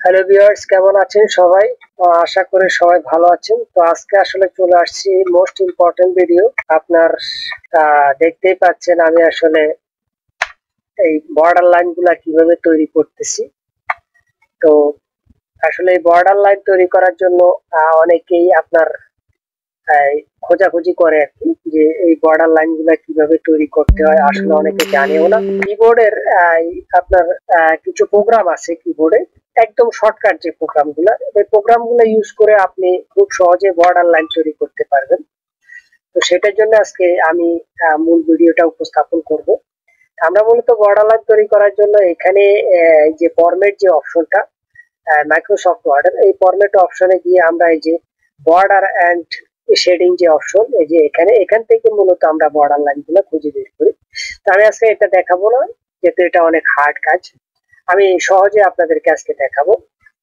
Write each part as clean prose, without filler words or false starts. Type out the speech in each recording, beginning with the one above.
Hello viewers, কেমন আছেন সবাই? আশা করি সবাই ভালো আছেন। তো আজকে আসলে চলে আসছি মোস্ট ইম্পর্টেন্ট ভিডিও। আপনার দেখতেই পাচ্ছেন আমি আসলে এই বর্ডার লাইন গুলা কিভাবে তৈরি করতেছি। তো আসলে এই বর্ডার লাইন তৈরি করার জন্য অনেকেই আপনার খোঁজাখুঁজি করে আর কি, যে এই বর্ডার লাইন গুলা কিভাবে তৈরি করতে হয়। আসলে অনেকে জানেও না। কিবোর্ডের আপনার কিছু প্রোগ্রাম আছে কিবোর্ডে, একদম শর্টকাট যে প্রোগ্রাম গুলা, এই প্রোগ্রাম গুলো ইউজ করে আপনি খুব সহজে বর্ডার লাইন তৈরি করতে পারবেন। তো সেটার জন্য আজকে আমি মূল ভিডিওটা উপস্থাপন করব। আমরা মূলত বর্ডার লাইন তৈরি করার জন্য এখানে যে ফরম্যাট যে অপশনটা, মাইক্রোসফট ওয়ার্ডের এই ফরম্যাট অপশনে গিয়ে আমরা এই যে বর্ডার এন্ড শেডিং যে অপশন, এই যে এখান থেকে মূলত আমরা বর্ডার লাইন গুলো খুঁজে বের করি। তো আমি আজকে এটা দেখাবো না, যেহেতু এটা অনেক হার্ড কাজ। আমি সহজে আপনাদেরকে আজকে দেখাবো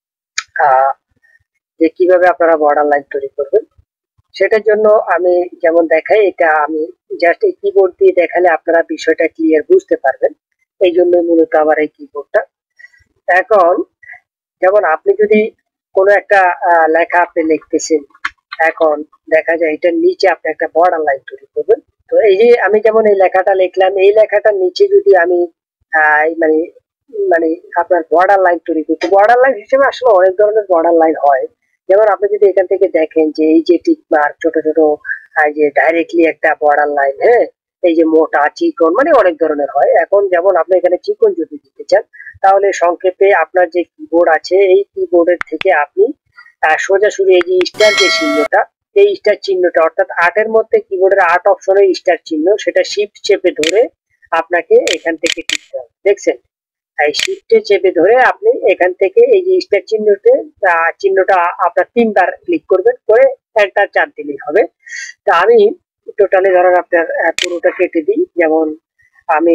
যে কিভাবে আপনারা বর্ডার লাইন তৈরি করবেন। সেটার জন্য আমি যেমন দেখাই, এটা আমি জাস্ট এই কিবোর্ড দিয়ে দেখালে আপনারা বিষয়টা ক্লিয়ার বুঝতে পারবেন। এই জন্য মূলত আমার এই কিবোর্ডটা। এখন যেমন আপনি যদি কোনো একটা লেখা আপনি লিখতেছেন, এখন দেখা যায় এটার নিচে আপনি একটা বর্ডার লাইন তৈরি করবেন। তো এই যে আমি যেমন এই লেখাটা লিখলাম, এই লেখাটার নিচে যদি আমি মানে মানে আপনার বর্ডার লাইন তৈরি করতে, বর্ডার লাইন হিসেবে আসলে অনেক ধরনের বর্ডার লাইন হয়। যেমন আপনি যদি এখান থেকে দেখেন যে এই যে টিক মার্ক ছোট ছোট, যে ডাইরেক্টলি একটা বর্ডার লাইন, হ্যাঁ, এই যে মোটা চিকন, মানে অনেক ধরনের হয়। এখন যেমন আপনি এখানে চিকন যদি দিতে চান, তাহলে সংক্ষেপে আপনার যে কিবোর্ড আছে এই কিবোর্ডের থেকে আপনি সোজাসুরি এই যে স্টার যে চিহ্নটা, এই স্টার চিহ্নটা অর্থাৎ আটের মধ্যে কিবোর্ডের আট অপশনে স্টার চিহ্ন, সেটা শিফট চেপে ধরে আপনাকে এখান থেকে টিপতে হবে। দেখছেন, এই শিফটে চেপে ধরে আপনি এখান থেকে এই যে স্টার চিহ্নটা আপনার তিনবার ক্লিক করবেন, করে এন্টার চাপ দিলেই হবে। তা আমি টোটালি ধরেন আপনার পুরোটা কেটে দিই। যেমন আমি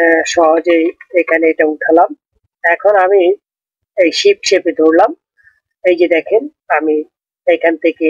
সহজেই এখানে এটা উঠালাম। এখন আমি এই শিফট চেপে ধরলাম। এই যে দেখেন, আমি এখান থেকে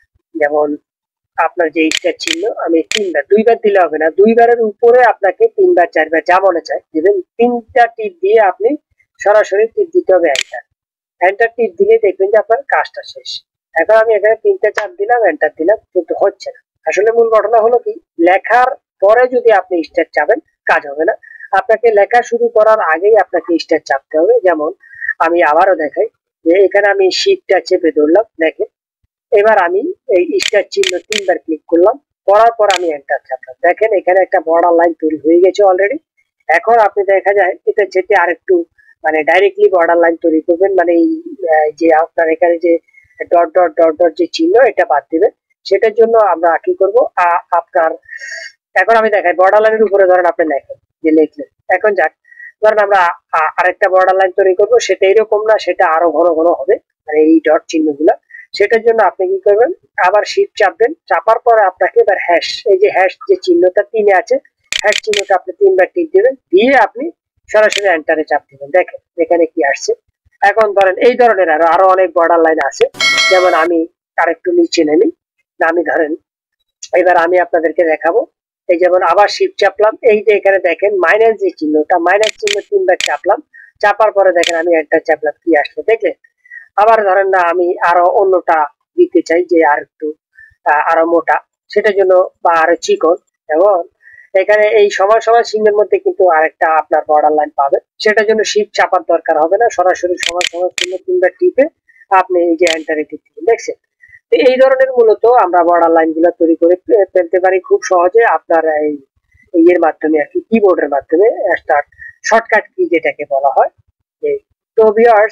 যেমন আপনার যে স্টার চিহ্ন আমি তিনবার, দুইবার দিলে হবে না, দুইবারের উপরে আপনাকে তিনবার চারবার যা মনে চায় দিবেন। তিনটা টিপ দিয়ে আপনি সরাসরি টিপ দিতে হবে এন্টার। এন্টার টিপ দিলে দেখবেন যে আপনার কাজটা শেষ। এখন আমি এখানে তিনটা চাপ দিলাম, এন্টার দিলাম, কিন্তু হচ্ছে না। আসলে মূল ঘটনা হলো কি, লেখার পরে যদি আপনি স্টার চাপেন কাজ হবে না। আপনাকে লেখা শুরু করার আগেই আপনাকে স্টার চাপতে হবে। যেমন আমি আবারও দেখাই, যে এখানে আমি শিফটটা চেপে ধরলাম, দেখেন এবার আমি এই স্টার চিহ্ন তিনবার ক্লিক করলাম, করার পর আমি এন্টার চাপলাম। দেখেন এখানে একটা বর্ডার লাইন তৈরি হয়ে গেছে অলরেডি। এখন আপনি দেখা যায় এটা যেতে আরেকটু মানে ডাইরেক্টলি বর্ডার লাইন তৈরি করবেন, মানে এই যে আপনার এখানে যে ডট ডট ডট ডট যে চিহ্ন, এটা বাদ দিবেন। সেটার জন্য আমরা কি করব, আপনার এখন আমি দেখাই বর্ডার লাইনের উপরে ধরেন আপনি লেখেন, যে লিখলেন। এখন যাক, ধরেন আমরা আরেকটা বর্ডার লাইন তৈরি করব, সেটা এরকম না, সেটা আরো ঘন ঘন হবে, মানে এই ডট চিহ্নগুলা। সেটার জন্য আপনি কি করবেন, আবার শিফট চাপবেন, চাপার পরে আপনাকে এবার হ্যাশ, এই যে হ্যাশ যে চিহ্নটা তিনে আছে, হ্যাশ চিহ্নটা আপনি তিনবার টিপ দিবেন, দিয়ে আপনি সরাসরি এন্টারে চাপ দিবেন। দেখেন এখানে কি আসছে। এখন ধরেন এই ধরনের আরো আরো অনেক বর্ডার লাইন আছে। যেমন আমি আরেকটু নিচে নেমি, আমি ধরেন এবার আমি আপনাদেরকে দেখাবো। এই যেমন আবার শিফট চাপলাম, এই যে এখানে দেখেন মাইনাস যে চিহ্নটা, মাইনাস চিহ্ন তিনবার চাপলাম, চাপার পরে দেখেন আমি এন্টার চাপলাম, কি আসলো দেখলেন। আবার ধরেন না আমি আরো অন্যটা দিতে চাই, যে আর একটু আরো মোটা, সেটার জন্য বা আরো চিকন, এবং এখানে এই সমান সমান চিহ্নের মধ্যে কিন্তু আরেকটা আপনার বর্ডার লাইন পাবেন। সেটার জন্য শিফট চাপার দরকার হবে না, সরাসরি সমান সমান চিহ্ন তিনবার টিপে আপনি এই যে এন্টারে টিপে দেখছেন। এই ধরনের মূলত আমরা বর্ডার লাইন গুলো তৈরি করে ফেলতে পারি খুব সহজে আপনার এই ইয়ের মাধ্যমে আর কি, কিবোর্ডের মাধ্যমে, শর্টকাট কি যেটাকে বলা হয়। তো ভিউয়ার্স,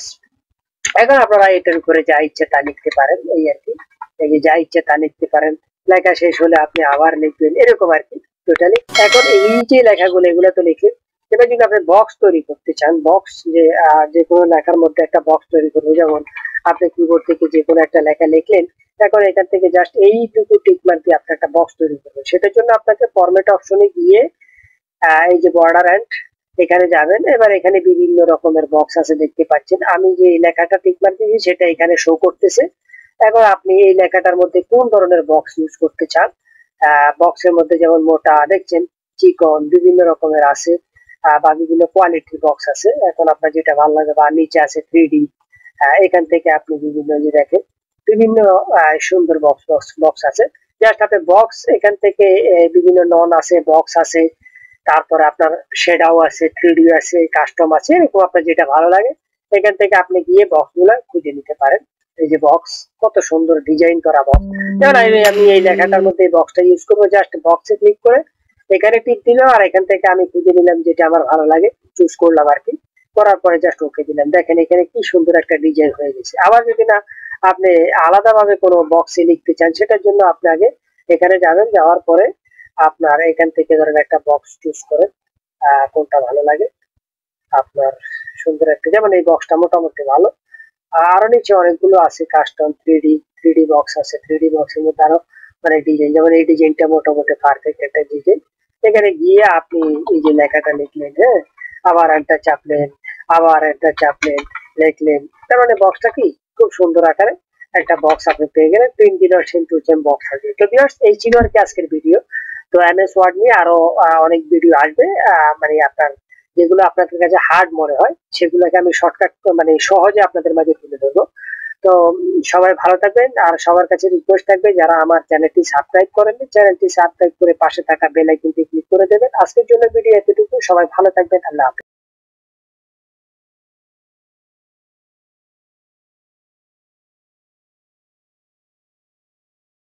এখন আপনারা এটার উপরে যা ইচ্ছে তা লিখতে পারেন, এই আর কি। এই যে যা ইচ্ছে তা লিখতে পারেন, লেখা শেষ হলে আপনি আবার লিখবেন, এরকম আর কি টোটালি। এখন এই যে লেখাগুলো এগুলো তো লিখে, এবার যদি আপনি বক্স তৈরি করতে চান, বক্স যে কোনো লেখার মধ্যে একটা বক্স তৈরি করবো, যেমন আপনি কিবোর্ড থেকে যে কোনো একটা লেখা লিখলেন, এখন এখান থেকে জাস্ট এইটুকু টিক মার দিয়ে আপনি একটা বক্স তৈরি করবেন। সেটার জন্য আপনাকে ফরম্যাট অপশনে গিয়ে এই যে বর্ডার এন্ড এখানে যাবেন। এবার এখানে বিভিন্ন রকমের বক্স আছে দেখতে পাচ্ছেন, আমি যে লেখাটা টিক মার দিয়েছি সেটা এখানে শো করতেছে। এখন আপনি এই লেখাটার মধ্যে কোন ধরনের বক্স ইউজ করতে চান, বক্সের মধ্যে যেমন মোটা দেখছেন, চিকন বিভিন্ন রকমের আছে, বা বিভিন্ন কোয়ালিটির বক্স আছে। এখন আপনার যেটা ভালো লাগে, বা নিচে আছে 3D, এখান থেকে আপনি বিভিন্ন যে দেখেন বিভিন্ন সুন্দর বক্স বক্স বক্স আছে। জাস্ট আপনি বক্স এখান থেকে বিভিন্ন নন আছে, বক্স আছে, তারপরে আপনার শেডাও আছে, 3D আছে, কাস্টম আছে, এরকম আপনার যেটা ভালো লাগে এখান থেকে আপনি গিয়ে বক্স গুলা খুঁজে নিতে পারেন। এই যে বক্স, কত সুন্দর ডিজাইন করা বক্স। যেমন আমি এই লেখাটার মধ্যে এই বক্সটা ইউজ করবো, জাস্ট বক্সে ক্লিক করে এখানে টিপ দিলাম আর এখান থেকে আমি খুঁজে নিলাম যেটা আমার ভালো লাগে, চুজ করলাম আর কি। করার পরে জাস্ট ওকে দিলাম। দেখেন এখানে কি সুন্দর একটা ডিজাইন হয়ে গেছে। আবার যদি না আপনি আলাদাভাবে কোনো বক্সে লিখতে চান, সেটার জন্য আপনি আগে এখানে যাবেন, যাওয়ার পরে আপনার এখান থেকে ধরেন একটা বক্স চুজ করেন, কোনটা ভালো লাগে আপনার। সুন্দর একটা, যেমন এই বক্সটা মোটামুটি ভালো। আরো নিচে অনেকগুলো আছে কাস্টম 3D বক্স আছে। 3D বক্সের মধ্যে আরো মানে ডিজাইন, যেমন এই ডিজাইনটা মোটামুটি পারফেক্ট একটা ডিজাইন। এখানে গিয়ে আপনি এই যে লেখাটা লিখলেন, হ্যাঁ, আবার একটা চাপলেন, আবার একটা চাপলেন, লিখলেন, তার মানে বক্সটা কি খুব সুন্দর আকারে একটা বক্স আপনি পেয়ে গেলেন। প্রিন্ট ডিলার সেম বক্স আছে। তো ভিউয়ার্স, এই ছিল আর কি আজকের ভিডিও। তো এমএস ওয়ার্ড নিয়ে আরো অনেক ভিডিও আসবে, মানে আপনার যেগুলো আপনাদের কাছে হার্ড মনে হয় সেগুলোকে আমি শর্টকাট মানে সহজে আপনাদের মাঝে তুলে ধরবো। তো সবাই ভালো থাকবেন, আর সবার কাছে রিকোয়েস্ট থাকবে যারা আমার চ্যানেলটি সাবস্ক্রাইব করেননি, চ্যানেলটি সাবস্ক্রাইব করে পাশে থাকা বেল আইকনটি ক্লিক করে দেবেন। আজকের জন্য ভিডিও এতটুকু। সবাই ভালো থাকবেন। আল্লাহ হাফেজ।